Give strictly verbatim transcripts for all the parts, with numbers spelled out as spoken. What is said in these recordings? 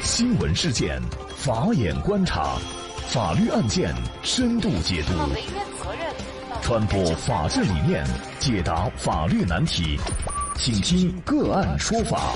新闻事件，法眼观察，法律案件深度解读，传播法治理念，解答法律难题，请听个案说法。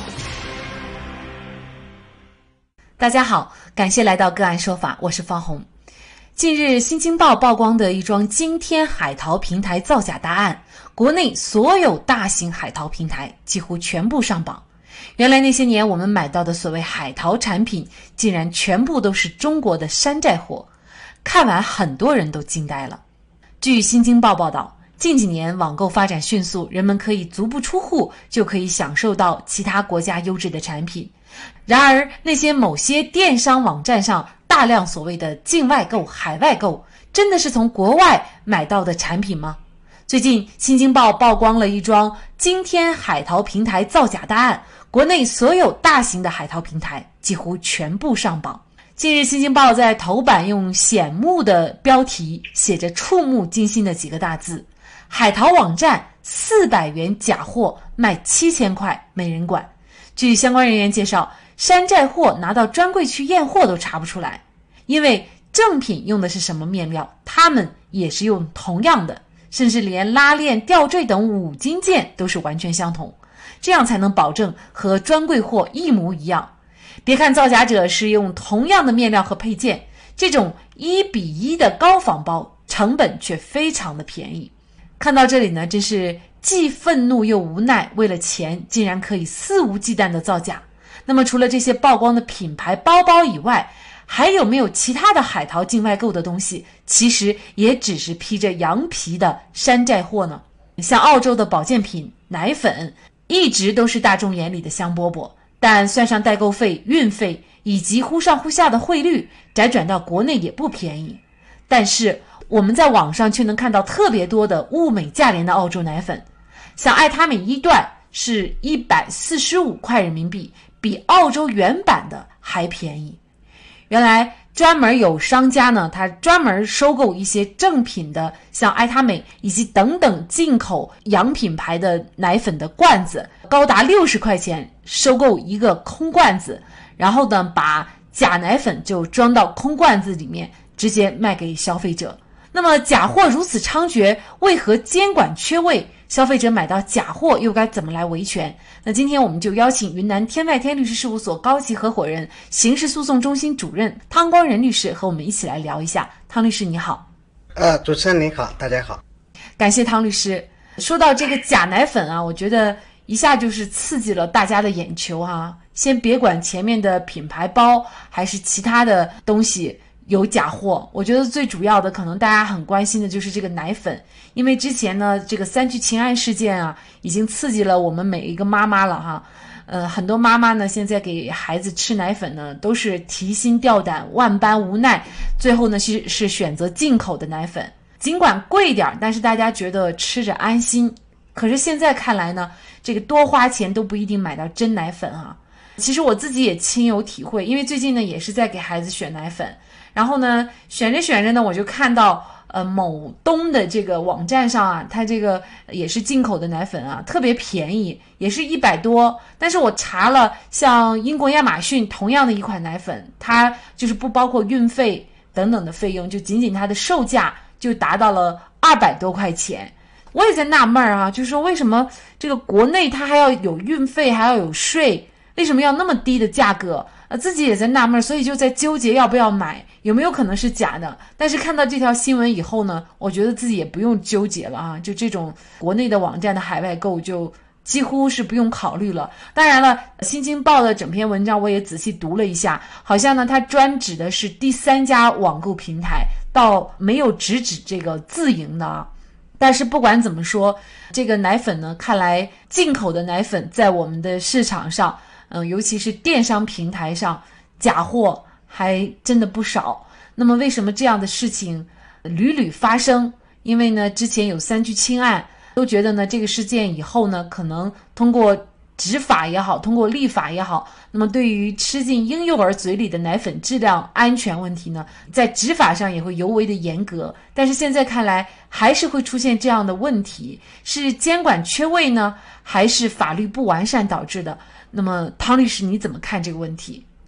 大家好，感谢来到个案说法，我是方红。近日新京报曝光的一桩惊天海淘平台造假大案，国内所有大型海淘平台几乎全部上榜。原来那些年我们买到的所谓海淘产品，竟然全部都是中国的山寨货。看完很多人都惊呆了。据新京报报道，近几年网购发展迅速，人们可以足不出户就可以享受到其他国家优质的产品。然而那些某些电商网站上大量所谓的境外购、海外购，真的是从国外买到的产品吗？最近新京报曝光了一桩惊天海淘平台造假大案，国内所有大型的海淘平台几乎全部上榜。近日新京报在头版用显目的标题写着触目惊心的几个大字：海淘网站四百元假货卖七千块没人管。据相关人员介绍，山寨货拿到专柜去验货都查不出来，因为正品用的是什么面料，他们也是用同样的，甚至连拉链、吊坠等五金件都是完全相同，这样才能保证和专柜货一模一样。别看造假者是用同样的面料和配件，这种一比一的高仿包成本却非常的便宜。看到这里呢，真是既愤怒又无奈，为了钱竟然可以肆无忌惮的造假。那么除了这些曝光的品牌包包以外，还有没有其他的海淘境外购的东西，其实也只是披着羊皮的山寨货呢？像澳洲的保健品、奶粉一直都是大众眼里的香饽饽，但算上代购费、运费以及忽上忽下的汇率，辗转到国内也不便宜。但是我们在网上却能看到特别多的物美价廉的澳洲奶粉，像爱他美一段是一百四十五块人民币，比澳洲原版的还便宜。原来专门有商家呢，他专门收购一些正品的，像爱他美以及等等进口洋品牌的奶粉的罐子，高达六十块钱收购一个空罐子，然后呢把假奶粉就装到空罐子里面，直接卖给消费者。那么假货如此猖獗，为何监管缺位？消费者买到假货又该怎么来维权？那今天我们就邀请云南天外天律师事务所高级合伙人、刑事诉讼中心主任汤光仁律师和我们一起来聊一下。汤律师你好。 呃，主持人您好，大家好。 感谢汤律师。说到这个假奶粉啊，我觉得一下就是刺激了大家的眼球啊。先别管前面的品牌包还是其他的东西有假货，我觉得最主要的可能大家很关心的就是这个奶粉，因为之前呢这个三聚氰胺事件啊，已经刺激了我们每一个妈妈了哈。呃，很多妈妈呢现在给孩子吃奶粉呢都是提心吊胆、万般无奈，最后呢是是选择进口的奶粉，尽管贵点，但是大家觉得吃着安心。可是现在看来呢，这个多花钱都不一定买到真奶粉啊。其实我自己也亲有体会，因为最近呢也是在给孩子选奶粉，然后呢选着选着呢，我就看到呃某东的这个网站上啊，它这个也是进口的奶粉啊，特别便宜，也是一百多。但是我查了，像英国亚马逊同样的一款奶粉，它就是不包括运费等等的费用，就仅仅它的售价就达到了二百多块钱。我也在纳闷啊，就是说为什么这个国内它还要有运费，还要有税，为什么要那么低的价格？呃，自己也在纳闷，所以就在纠结要不要买，有没有可能是假的。但是看到这条新闻以后呢，我觉得自己也不用纠结了啊，就这种国内的网站的海外购就几乎是不用考虑了。当然了，新京报的整篇文章我也仔细读了一下，好像呢它专指的是第三家网购平台，倒没有直指这个自营的啊。但是不管怎么说，这个奶粉呢，看来进口的奶粉在我们的市场上，嗯、呃，尤其是电商平台上，假货还真的不少。那么为什么这样的事情屡屡发生？因为呢，之前有三聚氰胺，都觉得呢这个事件以后呢，可能通过执法也好，通过立法也好，那么对于吃进婴幼儿嘴里的奶粉质量安全问题呢，在执法上也会尤为的严格。但是现在看来还是会出现这样的问题，是监管缺位呢，还是法律不完善导致的？那么汤律师你怎么看这个问题？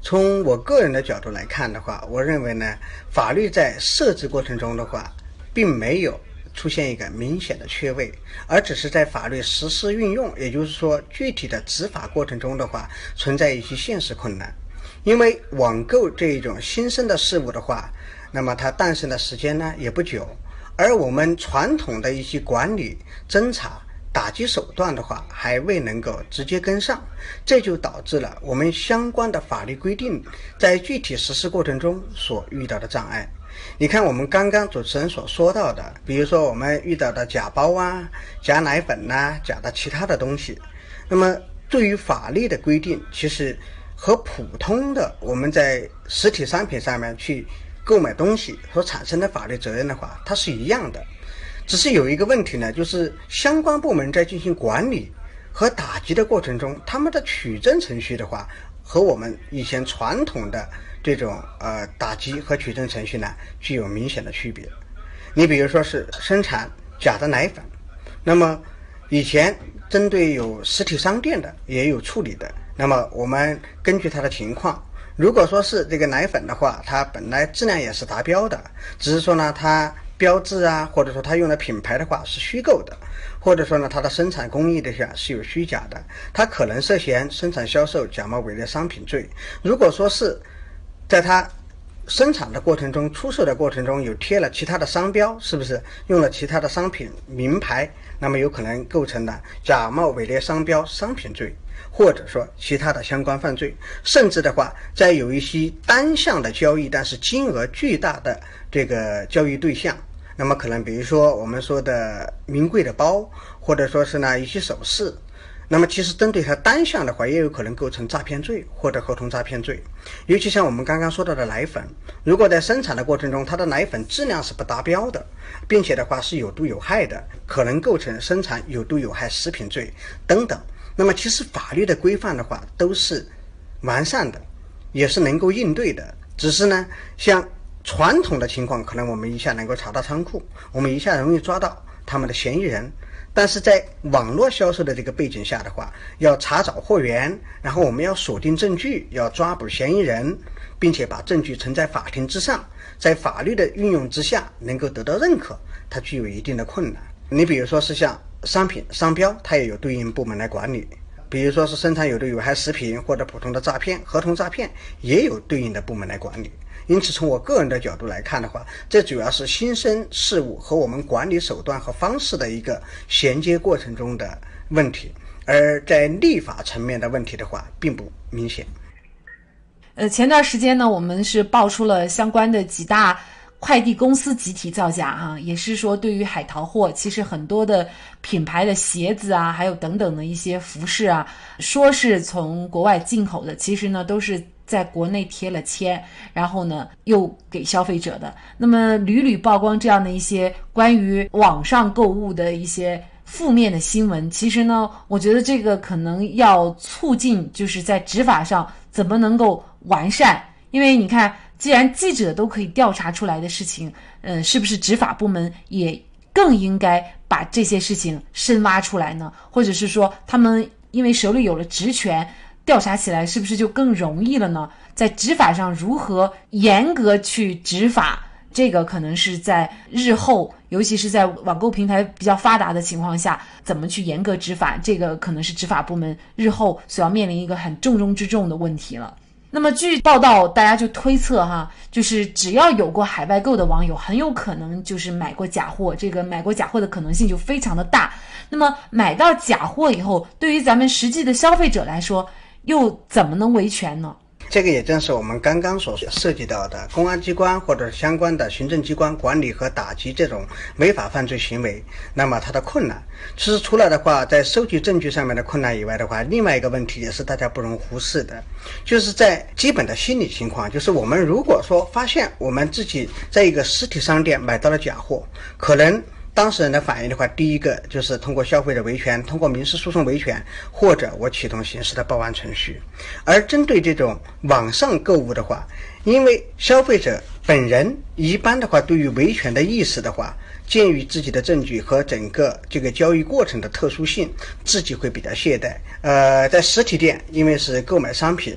从我个人的角度来看的话，我认为呢，法律在设置过程中的话，并没有出现一个明显的缺位，而只是在法律实施运用，也就是说具体的执法过程中的话，存在一些现实困难。因为网购这一种新生的事物的话，那么它诞生的时间呢也不久，而我们传统的一些管理、侦查、打击手段的话还未能够直接跟上，这就导致了我们相关的法律规定在具体实施过程中所遇到的障碍。你看我们刚刚主持人所说到的，比如说我们遇到的假包啊、假奶粉啊、假的其他的东西，那么对于法律的规定，其实和普通的我们在实体商品上面去购买东西所产生的法律责任的话，它是一样的。只是有一个问题呢，就是相关部门在进行管理和打击的过程中，他们的取证程序的话，和我们以前传统的这种呃打击和取证程序呢，具有明显的区别。你比如说是生产假的奶粉，那么以前针对有实体商店的也有处理的，那么我们根据它的情况，如果说是这个奶粉的话，它本来质量也是达标的，只是说呢它标志啊，或者说它用的品牌的话是虚构的，或者说呢它的生产工艺的下是有虚假的，它可能涉嫌生产销售假冒伪劣商品罪。如果说是在它生产的过程中、出售的过程中有贴了其他的商标，是不是用了其他的商品名牌，那么有可能构成了假冒伪劣商标商品罪，或者说其他的相关犯罪。甚至的话，在有一些单项的交易但是金额巨大的这个交易对象，那么可能比如说我们说的名贵的包，或者说是呢一些首饰，那么其实针对它单项的话，也有可能构成诈骗罪或者合同诈骗罪。尤其像我们刚刚说到的奶粉，如果在生产的过程中它的奶粉质量是不达标的，并且的话是有毒有害的，可能构成生产有毒有害食品罪等等。那么其实法律的规范的话都是完善的，也是能够应对的，只是呢像传统的情况，可能我们一下能够查到仓库，我们一下容易抓到他们的嫌疑人，但是在网络销售的这个背景下的话，要查找货源，然后我们要锁定证据，要抓捕嫌疑人，并且把证据呈在法庭之上，在法律的运用之下能够得到认可，它具有一定的困难。你比如说是像商品商标，它也有对应部门来管理，比如说是生产有毒有害食品或者普通的诈骗、合同诈骗，也有对应的部门来管理。因此从我个人的角度来看的话，这主要是新生事物和我们管理手段和方式的一个衔接过程中的问题，而在立法层面的问题的话并不明显。 呃，前段时间呢，我们是爆出了相关的几大快递公司集体造假哈、啊，也是说对于海淘货，其实很多的品牌的鞋子啊，还有等等的一些服饰啊，说是从国外进口的，其实呢都是在国内贴了签，然后呢又给消费者的。那么屡屡曝光这样的一些关于网上购物的一些负面的新闻，其实呢我觉得这个可能要促进就是在执法上怎么能够完善。因为你看，既然记者都可以调查出来的事情，呃，是不是执法部门也更应该把这些事情深挖出来呢？或者是说他们因为手里有了职权，调查起来是不是就更容易了呢？在执法上如何严格去执法，这个可能是在日后，尤其是在网购平台比较发达的情况下，怎么去严格执法，这个可能是执法部门日后所要面临一个很重中之重的问题了。那么据报道，大家就推测哈，就是只要有过海外购的网友，很有可能就是买过假货，这个买过假货的可能性就非常的大。那么买到假货以后，对于咱们实际的消费者来说，又怎么能维权呢？ 这个也正是我们刚刚所涉及到的公安机关或者相关的行政机关管理和打击这种违法犯罪行为，那么它的困难，其实除了的话在收集证据上面的困难以外的话，另外一个问题也是大家不容忽视的，就是在基本的心理情况，就是我们如果说发现我们自己在一个实体商店买到了假货，可能当事人的反应的话，第一个就是通过消费者维权，通过民事诉讼维权，或者我启动刑事的报案程序。而针对这种网上购物的话，因为消费者本人一般的话对于维权的意识的话，鉴于自己的证据和整个这个交易过程的特殊性，自己会比较懈怠。呃，在实体店因为是购买商品，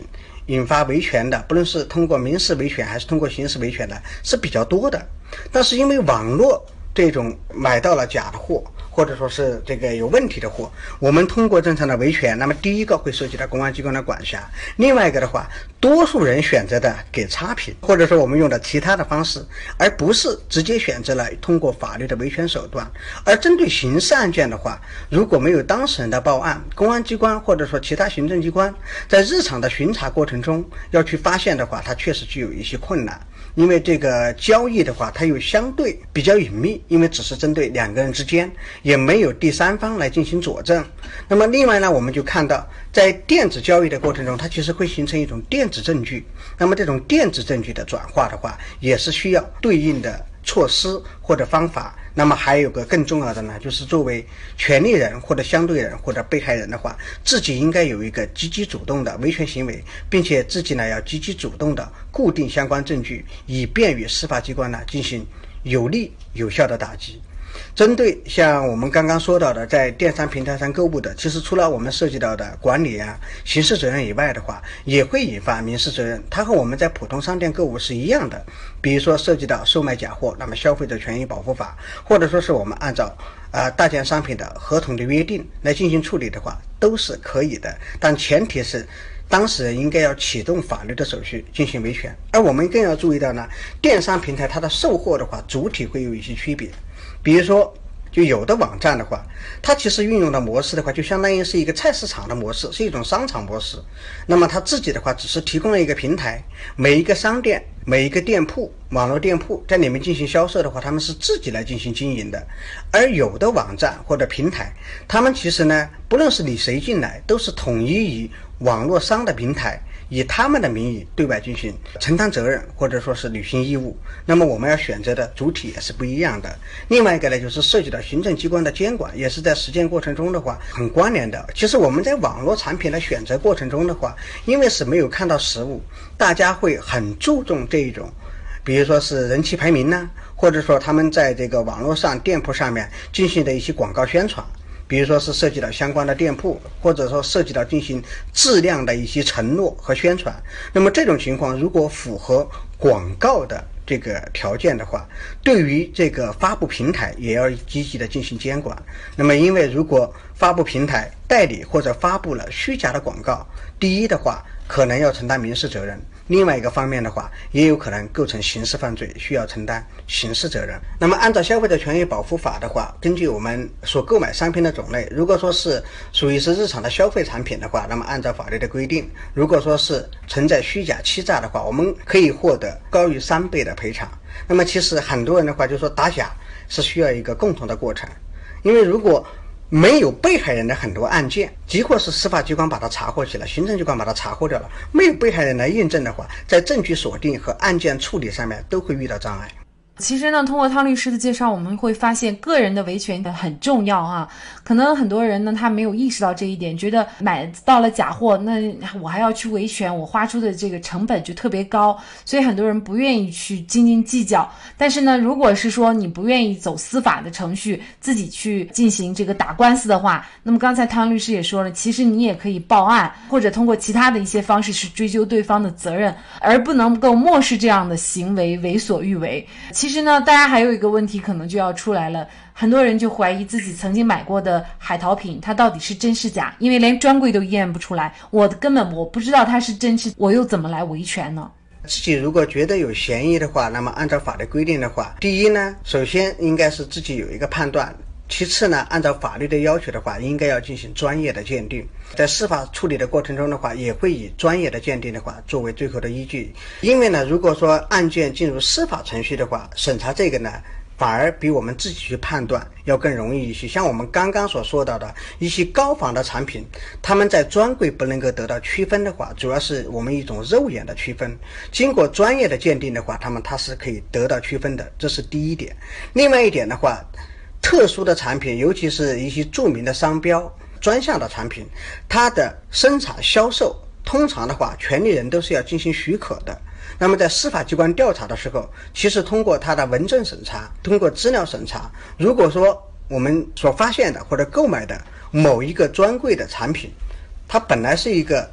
引发维权的，不论是通过民事维权还是通过刑事维权的，是比较多的。但是因为网络这种买到了假的货，或者说是这个有问题的货，我们通过正常的维权，那么第一个会涉及到公安机关的管辖，另外一个的话，多数人选择的给差评，或者说我们用的其他的方式，而不是直接选择了通过法律的维权手段。而针对刑事案件的话，如果没有当事人的报案，公安机关或者说其他行政机关在日常的巡查过程中要去发现的话，它确实具有一些困难。因为这个交易的话，它又相对比较隐秘，因为只是针对两个人之间，也没有第三方来进行佐证。那么另外呢，我们就看到在电子交易的过程中，它其实会形成一种电子证据。那么这种电子证据的转化的话，也是需要对应的措施或者方法。那么还有个更重要的呢，就是作为权利人或者相对人或者被害人的话，自己应该有一个积极主动的维权行为，并且自己呢要积极主动的固定相关证据，以便于司法机关呢进行有力有效的打击。针对像我们刚刚说到的在电商平台上购物的，其实除了我们涉及到的管理啊、刑事责任以外的话，也会引发民事责任。它和我们在普通商店购物是一样的。比如说涉及到售卖假货，那么消费者权益保护法，或者说是我们按照啊、呃、大件商品的合同的约定来进行处理的话，都是可以的。但前提是当事人应该要启动法律的手续进行维权。而我们更要注意到呢，电商平台它的售货的话，主体会有一些区别。比如说就有的网站的话，它其实运用的模式的话，就相当于是一个菜市场的模式，是一种商场模式。那么它自己的话只是提供了一个平台，每一个商店每一个店铺网络店铺在里面进行销售的话，他们是自己来进行经营的。而有的网站或者平台，他们其实呢不论是你谁进来，都是统一以网络商的平台以他们的名义对外进行承担责任或者说是履行义务。那么我们要选择的主体也是不一样的。另外一个呢，就是涉及到行政机关的监管，也是在实践过程中的话很关联的。其实我们在网络产品的选择过程中的话，因为是没有看到实物，大家会很注重这一种比如说是人气排名呢，或者说他们在这个网络上店铺上面进行的一些广告宣传，比如说是涉及到相关的店铺，或者说涉及到进行质量的一些承诺和宣传。那么这种情况如果符合广告的这个条件的话，对于这个发布平台也要积极的进行监管。那么因为如果发布平台代理或者发布了虚假的广告，第一的话可能要承担民事责任，另外一个方面的话也有可能构成刑事犯罪，需要承担刑事责任。那么按照消费者权益保护法的话，根据我们所购买商品的种类，如果说是属于是日常的消费产品的话，那么按照法律的规定，如果说是存在虚假欺诈的话，我们可以获得高于三倍的赔偿。那么其实很多人的话就说打假是需要一个共同的过程，因为如果没有被害人的很多案件，即或是司法机关把它查获起来，行政机关把它查获掉了，没有被害人来验证的话，在证据锁定和案件处理上面都会遇到障碍。 其实呢，通过汤律师的介绍，我们会发现个人的维权很重要啊。可能很多人呢，他没有意识到这一点，觉得买到了假货，那我还要去维权，我花出的这个成本就特别高，所以很多人不愿意去斤斤计较。但是呢，如果是说你不愿意走司法的程序，自己去进行这个打官司的话，那么刚才汤律师也说了，其实你也可以报案，或者通过其他的一些方式去追究对方的责任，而不能够漠视这样的行为，为所欲为。其实呢，大家还有一个问题可能就要出来了，很多人就怀疑自己曾经买过的海淘品它到底是真是假，因为连专柜都验不出来，我根本我不知道它是真是，我又怎么来维权呢？ 自己如果觉得有嫌疑的话，那么按照法律规定的话，第一呢，首先应该是自己有一个判断，其次呢，按照法律的要求的话，应该要进行专业的鉴定。在司法处理的过程中的话，也会以专业的鉴定的话作为最后的依据。因为呢，如果说案件进入司法程序的话，审查这个呢，反而比我们自己去判断要更容易一些。像我们刚刚所说到的一些高仿的产品，他们在专柜不能够得到区分的话，主要是我们一种肉眼的区分。经过专业的鉴定的话，他们它是可以得到区分的，这是第一点。另外一点的话，特殊的产品，尤其是一些著名的商标、专项的产品，它的生产销售通常的话，权利人都是要进行许可的。那么在司法机关调查的时候，其实通过它的文证审查，通过资料审查，如果说我们所发现的或者购买的某一个专柜的产品，它本来是一个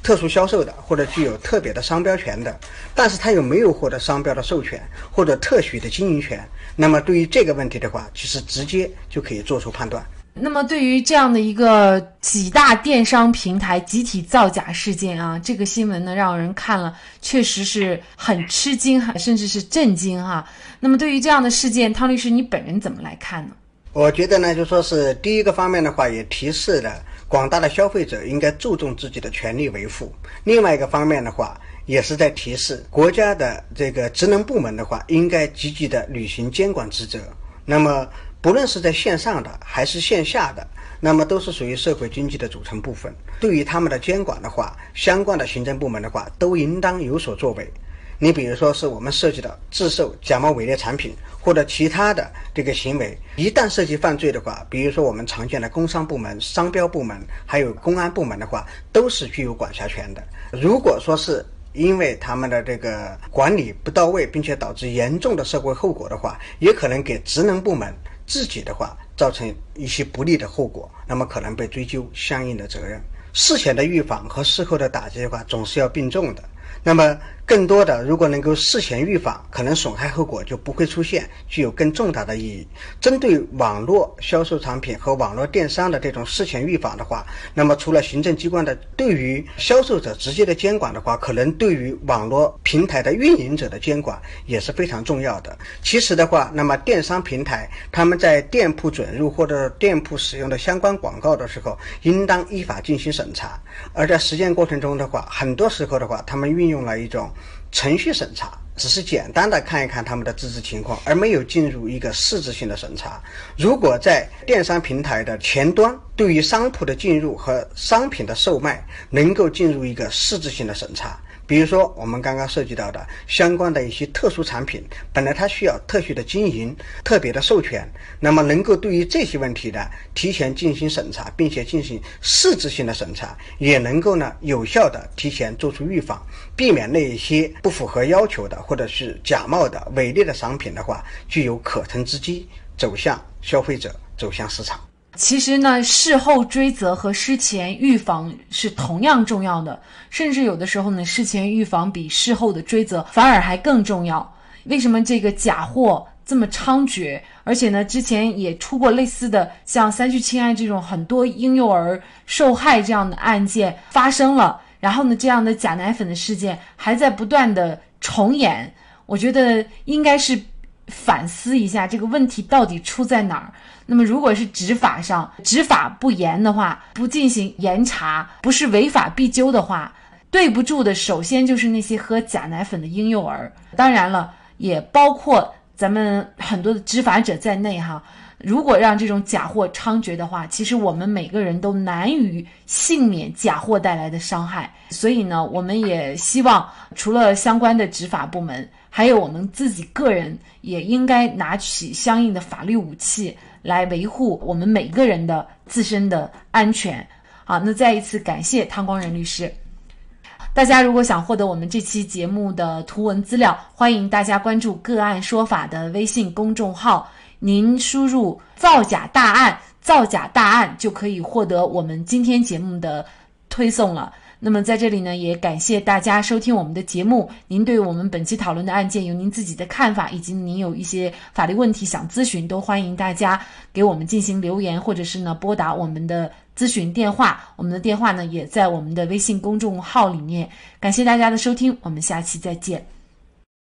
特殊销售的，或者具有特别的商标权的，但是他又没有获得商标的授权或者特许的经营权，那么对于这个问题的话，其实直接就可以做出判断。 那么对于这样的一个几大电商平台集体造假事件啊，这个新闻呢让人看了确实是很吃惊，甚至是震惊哈、啊。那么对于这样的事件，汤律师你本人怎么来看呢？ 我觉得呢，就说是第一个方面的话，也提示了广大的消费者应该注重自己的权利维护。另外一个方面的话，也是在提示国家的这个职能部门的话，应该积极的履行监管职责。那么不论是在线上的还是线下的，那么都是属于社会经济的组成部分。对于他们的监管的话，相关的行政部门的话，都应当有所作为。你比如说是我们涉及到制售假冒伪劣产品或者其他的这个行为，一旦涉及犯罪的话，比如说我们常见的工商部门、商标部门还有公安部门的话，都是具有管辖权的。如果说是因为他们的这个管理不到位，并且导致严重的社会后果的话，也可能给职能部门自己的话造成一些不利的后果，那么可能被追究相应的责任。事前的预防和事后的打击的话，总是要并重的。那么更多的，如果能够事前预防，可能损害后果就不会出现，具有更重大的意义。针对网络销售产品和网络电商的这种事前预防的话，那么除了行政机关的对于销售者直接的监管的话，可能对于网络平台的运营者的监管也是非常重要的。其实的话，那么电商平台他们在店铺准入或者店铺使用的相关广告的时候，应当依法进行审查。而在实践过程中的话，很多时候的话，他们运用了一种程序审查，只是简单的看一看他们的资质情况，而没有进入一个实质性的审查。如果在电商平台的前端对于商铺的进入和商品的售卖能够进入一个实质性的审查，比如说我们刚刚涉及到的相关的一些特殊产品，本来它需要特许的经营、特别的授权，那么能够对于这些问题呢提前进行审查，并且进行实质性的审查，也能够呢有效的提前做出预防，避免那一些不符合要求的或者是假冒的伪劣的商品的话，具有可乘之机走向消费者，走向市场。 其实呢，事后追责和事前预防是同样重要的，甚至有的时候呢，事前预防比事后的追责反而还更重要。为什么这个假货这么猖獗？而且呢，之前也出过类似的，像三聚氰胺这种很多婴幼儿受害这样的案件发生了，然后呢，这样的假奶粉的事件还在不断的重演。我觉得应该是反思一下这个问题到底出在哪儿。那么如果是执法上执法不严的话，不进行严查，不是违法必究的话，对不住的首先就是那些喝假奶粉的婴幼儿，当然了，也包括咱们很多的执法者在内哈。如果让这种假货猖獗的话，其实我们每个人都难于幸免假货带来的伤害。所以呢，我们也希望除了相关的执法部门，还有我们自己个人也应该拿起相应的法律武器来维护我们每个人的自身的安全。好，那再一次感谢汤光仁律师。大家如果想获得我们这期节目的图文资料，欢迎大家关注个案说法的微信公众号，您输入造假大案造假大案就可以获得我们今天节目的推送了。那么在这里呢，也感谢大家收听我们的节目。您对我们本期讨论的案件有您自己的看法，以及您有一些法律问题想咨询，都欢迎大家给我们进行留言，或者是呢拨打我们的咨询电话。我们的电话呢也在我们的微信公众号里面。感谢大家的收听，我们下期再见。